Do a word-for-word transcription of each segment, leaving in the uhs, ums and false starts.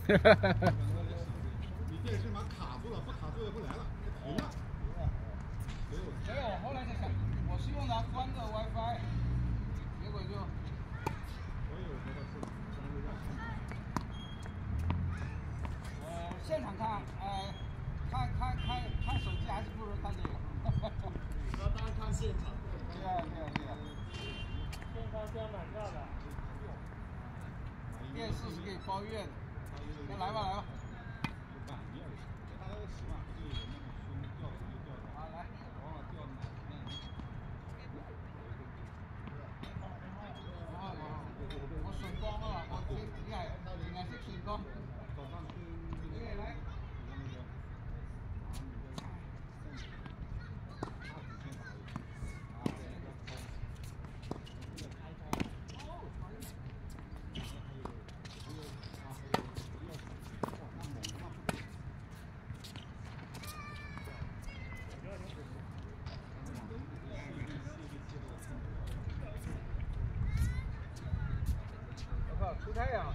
你电视码卡住了，不卡住也不来了，停了。 所以我后来在想，我是用它关着 WiFi， 结果就。 我有觉得是相对要看。 呃，现场看，呃，看看看看手机还是不如看这个。 那当然看现场。 对啊对啊对啊。 现场是要买票的。 电视是可以包月的。那来吧来吧。 板面的，大家都习惯，就有那种胸吊着就吊着。 啊来。 往往吊奶那样。 我损光了，我挺厉害，应该是挺高。 早上去那个来。我靠，出太阳。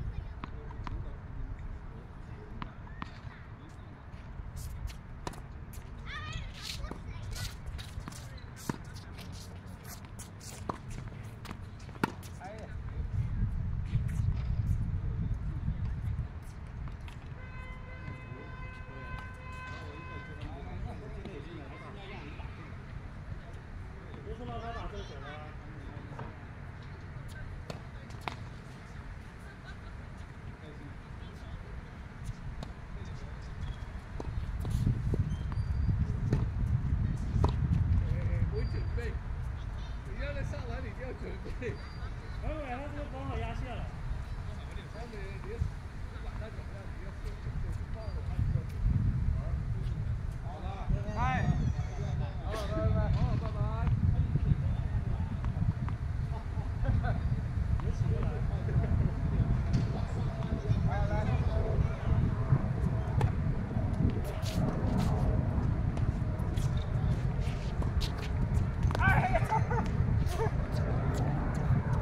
为什么他打这个球呢？ 没准备，你要来上篮，你就要准备。 哎喂，他这个刚好压线了。 他们你不管他怎么样，你要手手去放了，他就要准备。好了，拜拜。好，拜拜。好，拜拜。 别起过来。 来来。哎呀！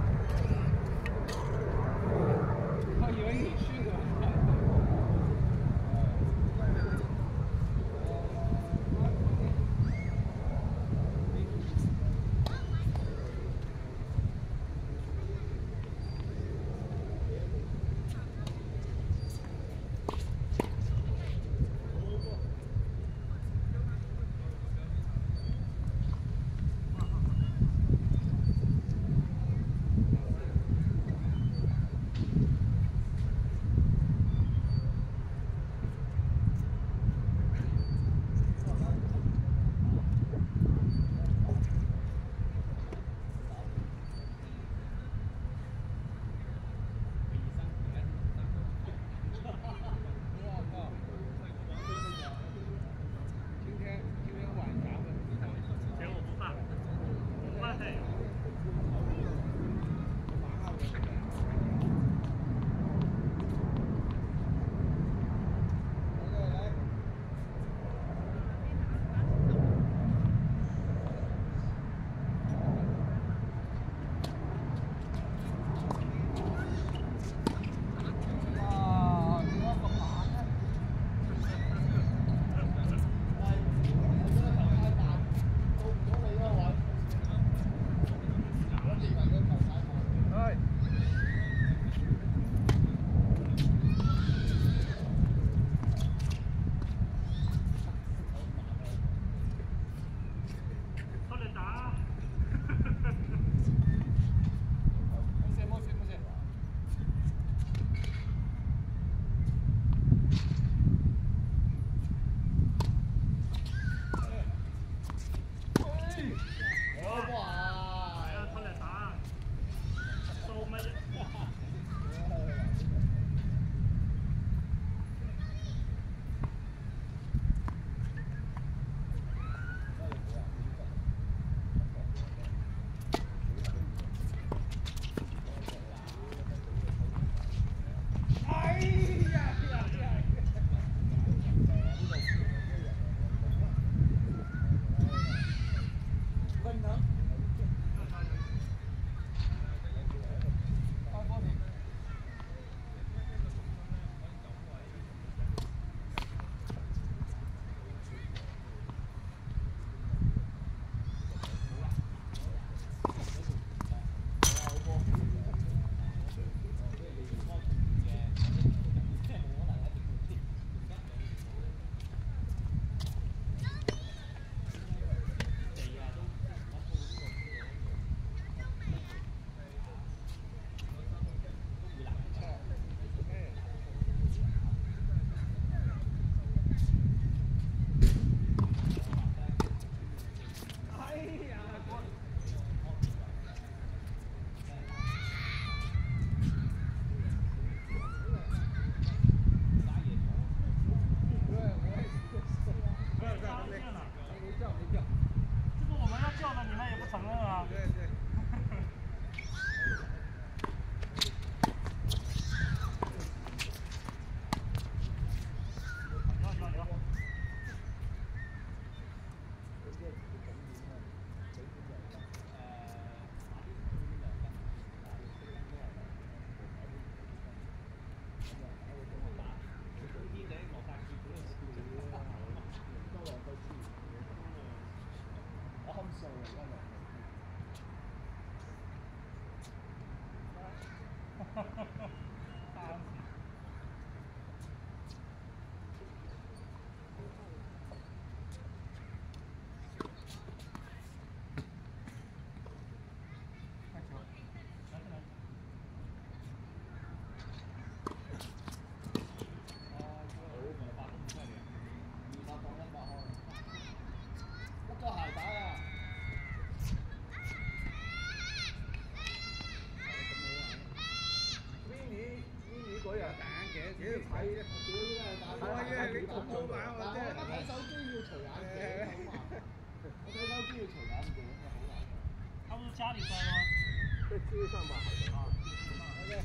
可以啊，屌睇睇嘢，你咁好玩喎真係。我睇手機要除眼鏡，我睇手機要除眼鏡，好難。 他不是家里摔吗？ 在街上吧，好像啊。OK。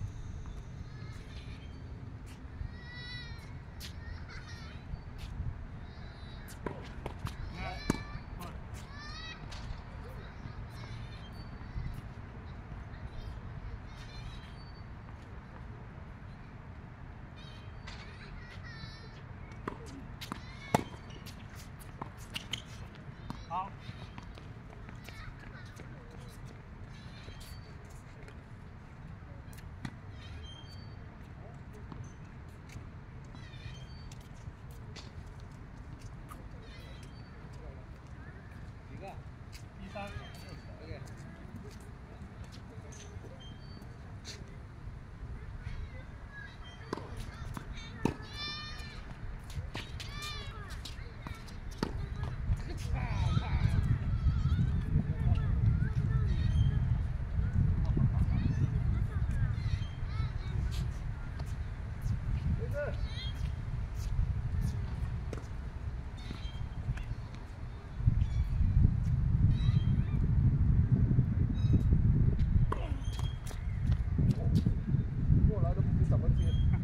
好。 几个？ 第三。 OK。过来都不知怎么接。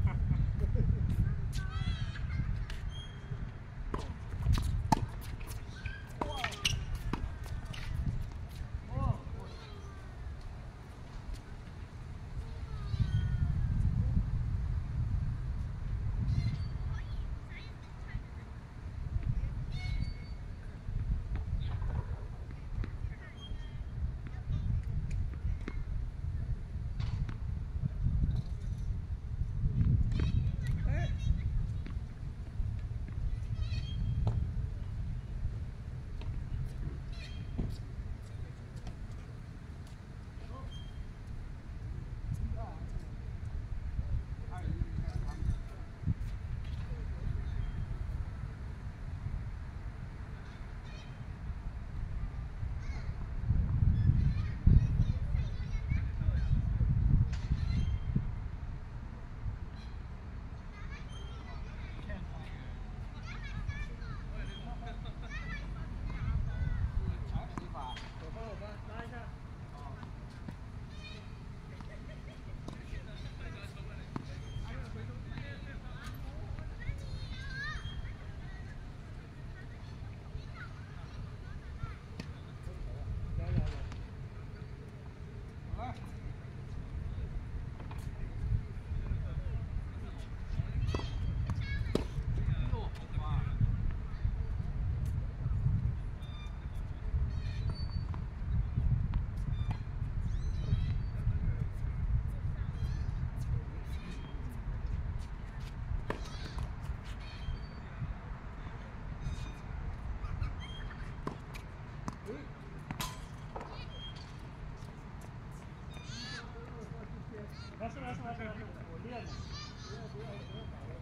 没事没事没事没事，我练的。不要不要不要打了，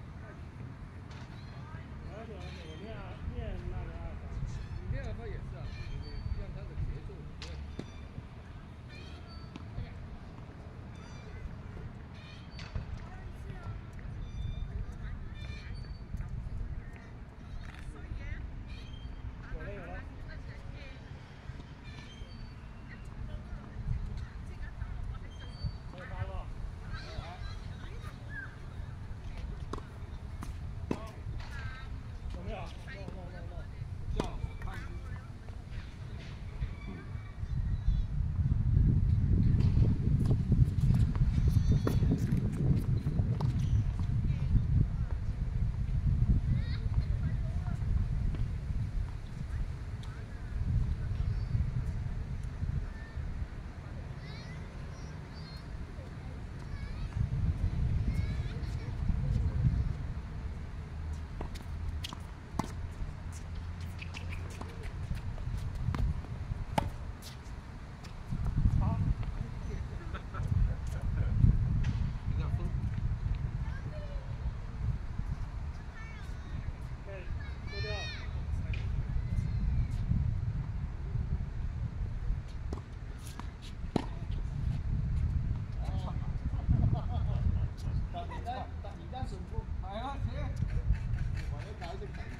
太久了。而且而且我练练那个二番， 你练二番也是啊，你让他的节奏不要。 有了有了。可以发了。有没有？弄弄弄弄。 叫了，我看。 你在你在水库係啊，切！ 為咗搞隻球。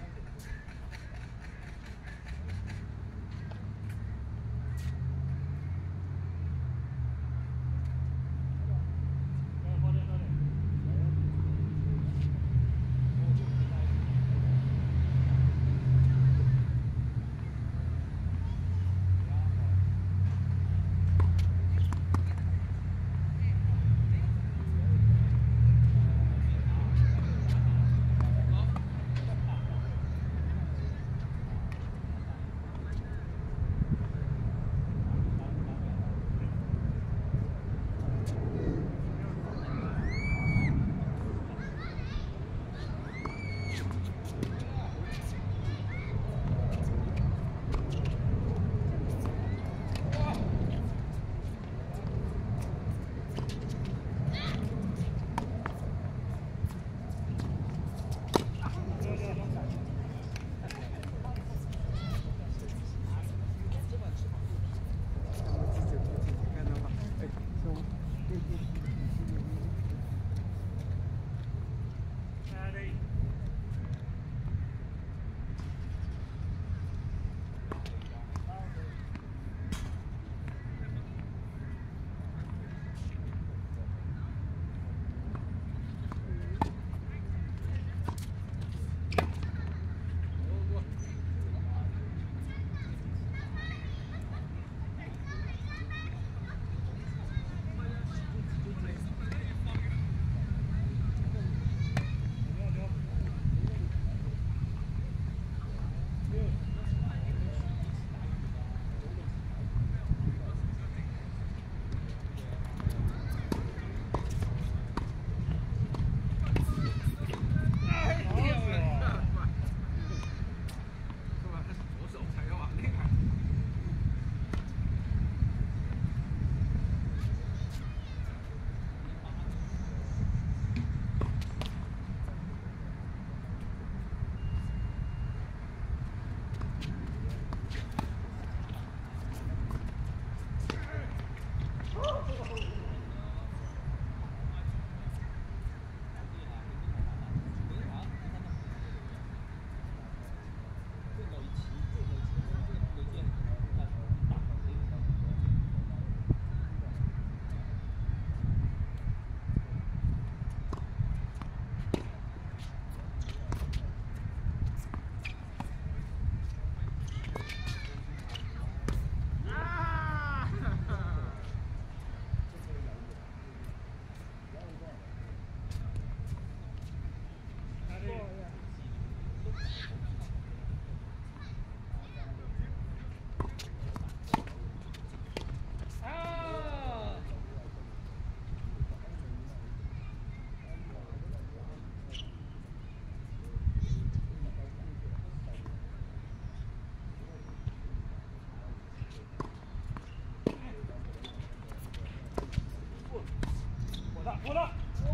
我的。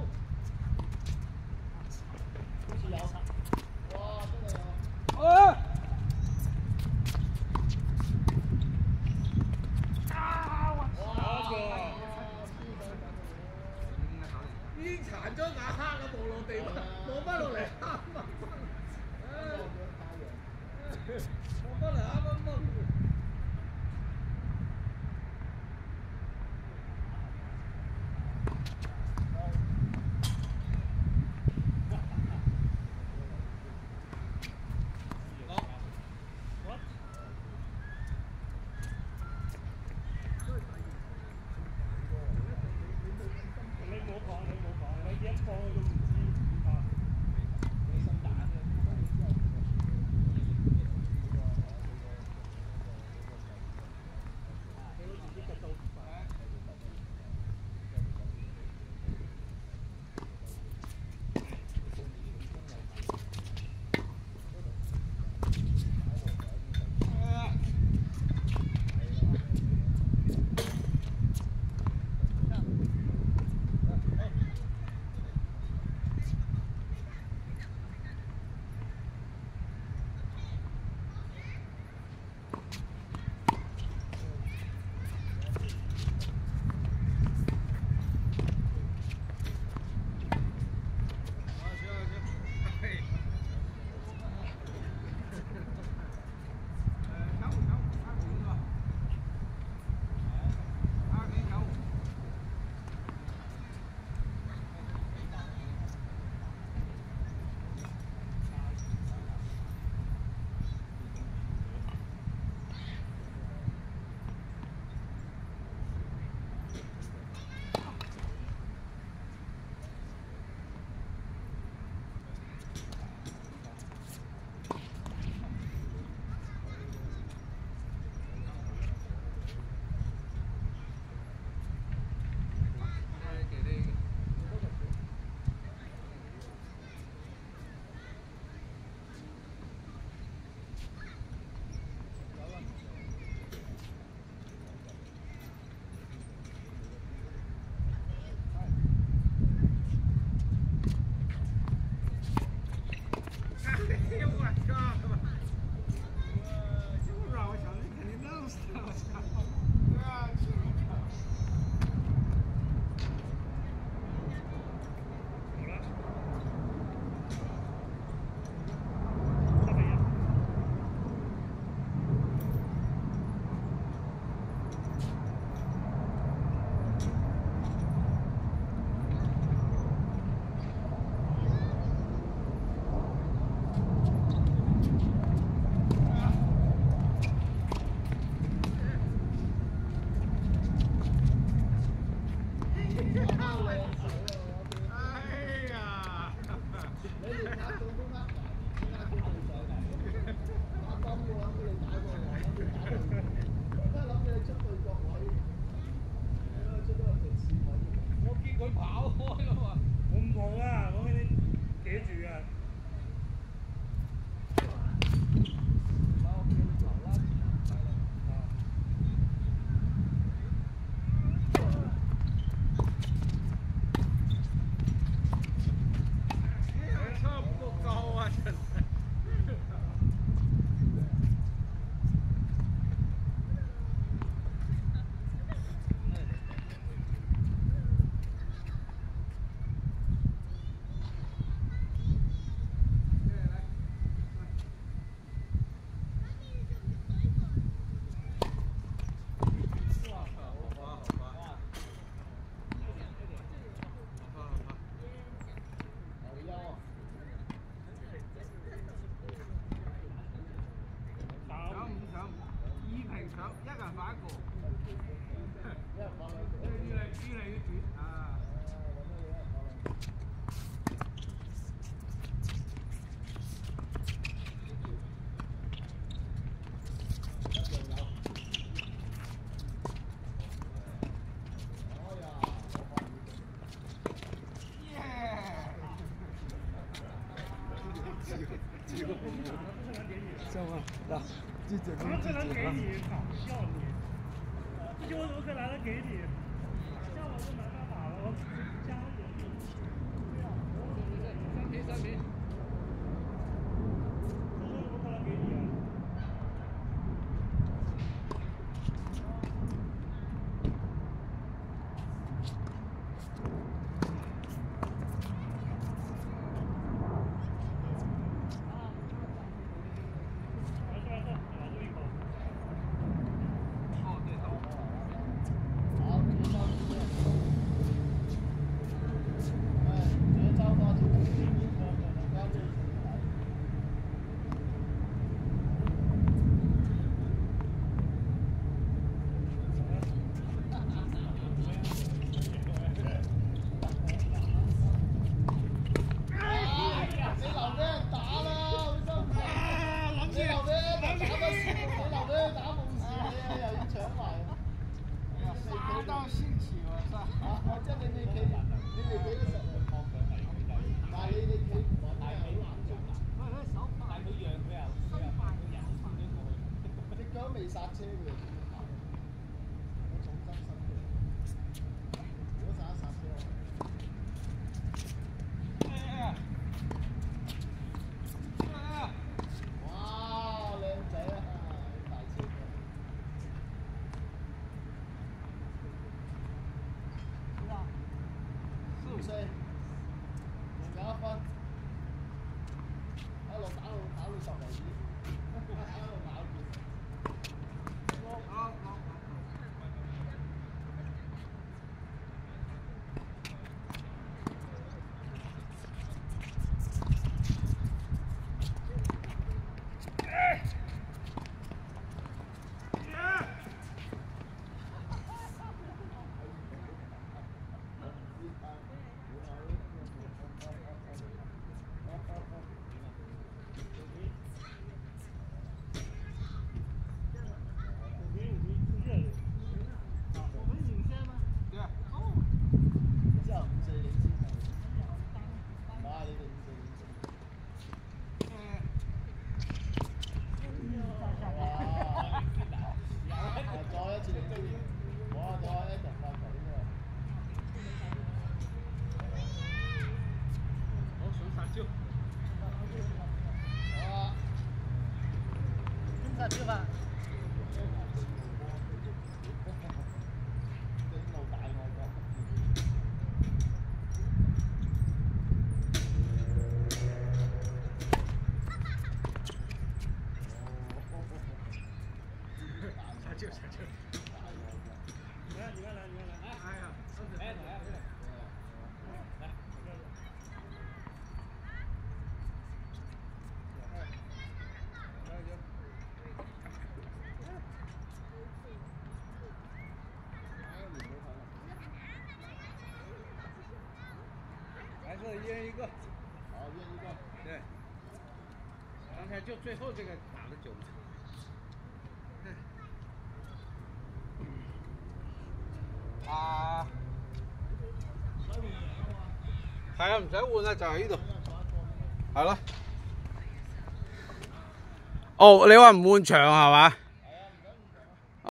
殘咗眼黑啊！望落地，望翻落嚟啱啱，望翻嚟啱啱掹。 什么？啊，记者怎么可能给你？搞笑你！这句我怎么可能能给你？像我就没办法了，我加人。对啊，三瓶三瓶。这句怎么可能给你啊？ 未剎車嘅，我重心失嘅，如果剎一剎車，哇，靚仔啊，大車嘅，四五四，仲有一分，一路打到打到十為止，一路咬住。 吃饭。 下去下去。来，你们来，你们来。哎呀，哎，来来来。 还是一人一个。 好，一人一个。 对。刚才就最后这个打了九次。啊。係啊，唔使換啦，就喺呢度。係咯。哦，你話唔換場係嘛？